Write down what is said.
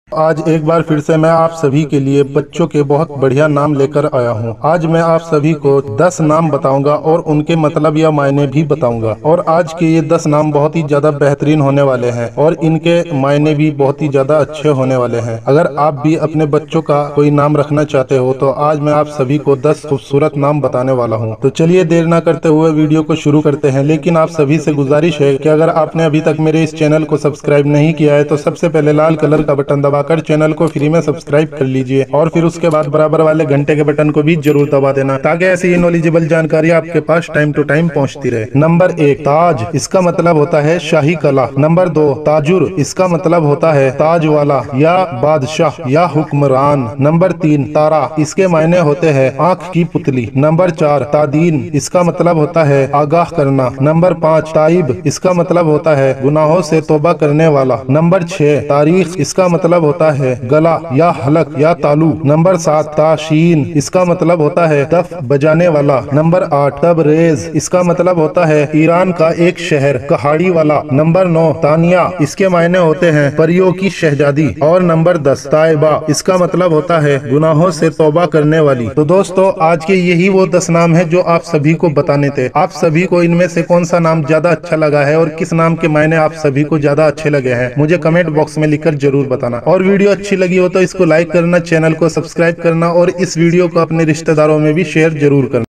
आज एक बार फिर से मैं आप सभी के लिए बच्चों के बहुत बढ़िया नाम लेकर आया हूँ। आज मैं आप सभी को 10 नाम बताऊंगा और उनके मतलब या मायने भी बताऊंगा। और आज के ये 10 नाम बहुत ही ज्यादा बेहतरीन होने वाले हैं और इनके मायने भी बहुत ही ज्यादा अच्छे होने वाले हैं। अगर आप भी अपने बच्चों का कोई नाम रखना चाहते हो तो आज मैं आप सभी को 10 खूबसूरत नाम बताने वाला हूँ। तो चलिए देर ना करते हुए वीडियो को शुरू करते हैं। लेकिन आप सभी से गुजारिश है कि अगर आपने अभी तक मेरे इस चैनल को सब्सक्राइब नहीं किया है तो सबसे पहले लाल कलर का बटन दबाकर चैनल को फ्री में सब्सक्राइब कर लीजिए और फिर उसके बाद बराबर वाले घंटे के बटन को भी जरूर दबा देना ताकि ऐसी नॉलेजेबल जानकारी आपके पास टाइम टू टाइम पहुंचती रहे। नंबर 1 ताज, इसका मतलब होता है शाही कला। नंबर 2 ताजुर, इसका मतलब होता है ताज वाला या बादशाह या हुक्मरान। नंबर 3 तारा, इसके मायने होते हैं आंख की पुतली। नंबर 4 तादीन, इसका मतलब होता है आगाह करना। नंबर 5 ताइब, इसका मतलब होता है गुनाहों से तौबा करने वाला। नंबर 6 तारीख, इसका मतलब होता है गला या हलक या तालू। नंबर 7 ताशीन, इसका मतलब होता है दफ बजाने वाला। नंबर 8 तबरेज, इसका मतलब होता है ईरान का एक शहर कहाड़ी वाला। नंबर 9 तानिया, इसके मायने होते हैं परियों की शहजादी। और नंबर 10 ताइबा, इसका मतलब होता है गुनाहों से तौबा करने वाली। तो दोस्तों आज के यही वो 10 नाम है जो आप सभी को बताने थे। आप सभी को इनमें से कौन सा नाम ज्यादा अच्छा लगा है और किस नाम के मायने आप सभी को ज्यादा अच्छे लगे हैं मुझे कमेंट बॉक्स में लिखकर जरूर बताना। और वीडियो अच्छी लगी हो तो इसको लाइक करना, चैनल को सब्सक्राइब करना और इस वीडियो को अपने रिश्तेदारों में भी शेयर जरूर करना।